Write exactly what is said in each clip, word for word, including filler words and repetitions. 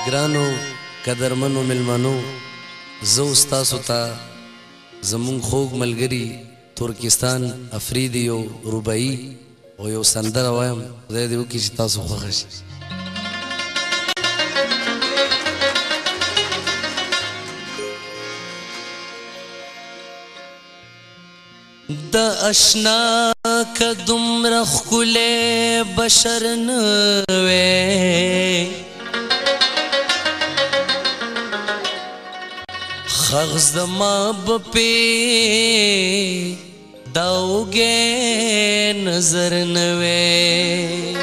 ګرانو قدرمنو ملمنو زه ستاسو ته زمونږ خوږ ملګري ترکستان افریدي یو رباعي او یو سندره وایم خدای دې وکړي چې تاسو خوښه شي. د اشنا که دومره ښکلی بشر نه وی خغ زما به پې دا اوږی نظر نه وی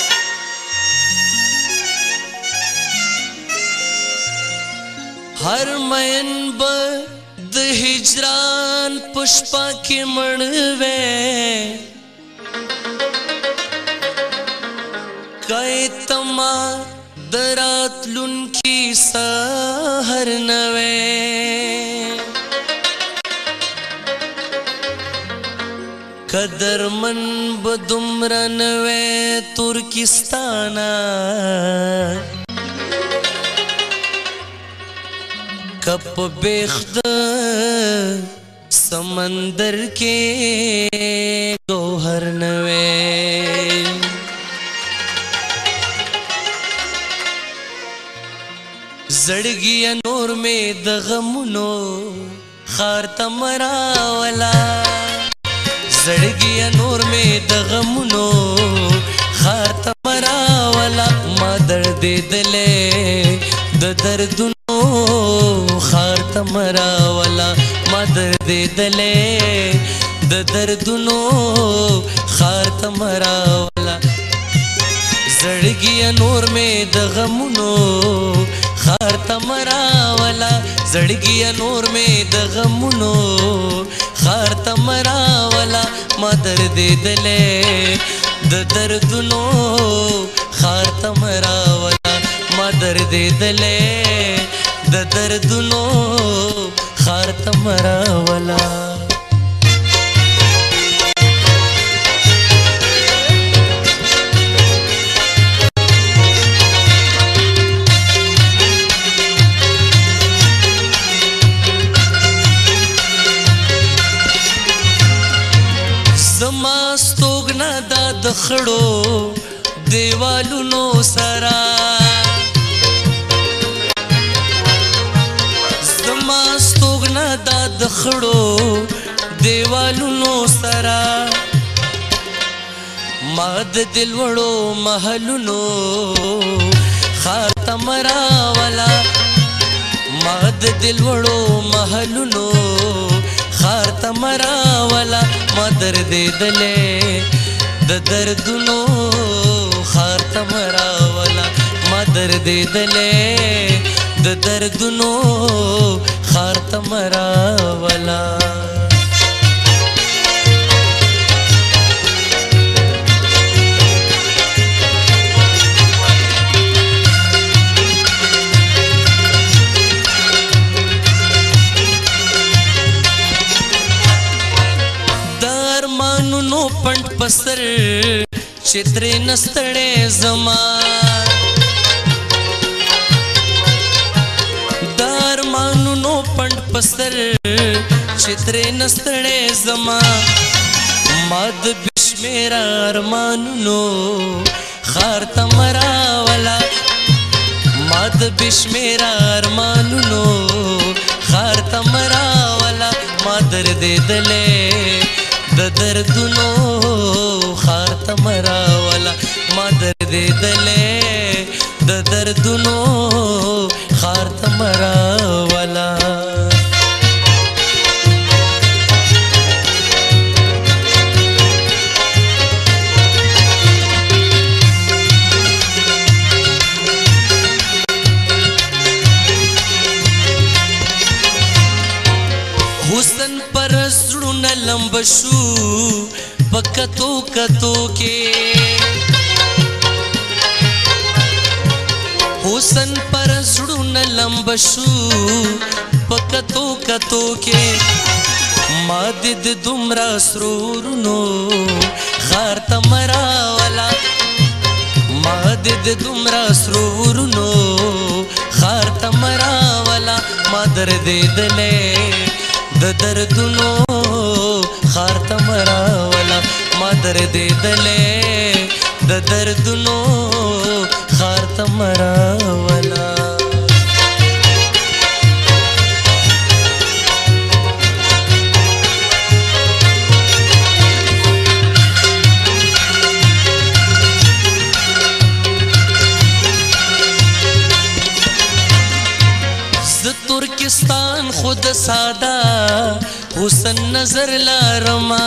هر مین به د هجران پشپا کې مړ وی کای تما د راتلونکي سحر نه وی قدرمن به دومره نه وی ترکستانه کپ بیخ د سمندر کې گوهر نه وی زړګي نور مې د غمونو خار ته مراولا زړګي نور مې د غمونو خار ته مراولا ما درد دلې د دردونو خار ته مراولا ما درد دلې د دردونو خار ته مراولا زړګي نور مې د غمونو خار ته مراولا زړګي نور مې د غمونو خار ته مراولا ما درد دلې د دردونو خار ته مراولا ما درد دلې د دردونو خار ته مراولا زما ستوګنا دا د خړو دیوالونو سرا زما ستوګنا دا د خړو دیوالونو سرا ما د دل وړو محلونو خار ته مراولا ما د دل وړو محلونو خار ته مراولا ما درد دلې د دردونو خار ته مراولا ما درد دلې د دردونو خار ته مراولا نو پند پسر چترے نستڑے زمان دار مانو نو پند پسر چترے نستڑے زمان ماد بشمیرا ارمانو نو خار تمراولا ماد بشمیرا ارمانو نو خار تمراولا ما درد دلے د دردونو خار ته مراولا ما درد دلې د دردونو خار ته مراولا حسن پر زړونه لمب شو پکتو کتو کې حسن پر زړونه لمب شو پکتو کتو کې ما د دومره سرورونو خار ته مراولا ما د دومره سرورونو خار تمراولا ما دردېدلې د دردونو خار تمراولا ما دردېدلې د دردونو خار تمراولا ترکستان خود سادا حسن نظر لارما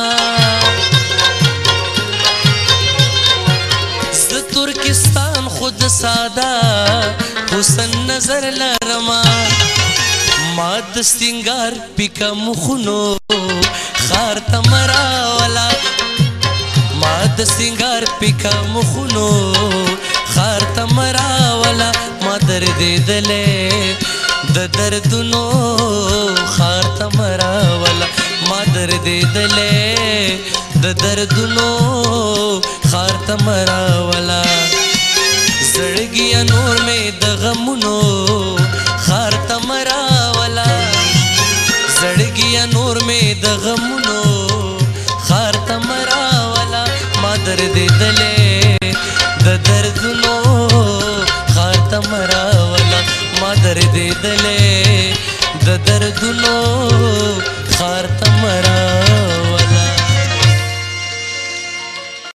ز ترکستان خود سادا حسن نظر لارما ما د سنگار پیکا مخونو خار تمراولا ما د سنگار پیکا مخونو خار تمراولا ما دردېدلې د دردونو خار تمراولا ما دردېدلې د دردونو خار تمراولا زړګیا نور مې د غمونو خار تمراولا زړګیا نور مې د غمونو خار تمراولا ما دردېدلې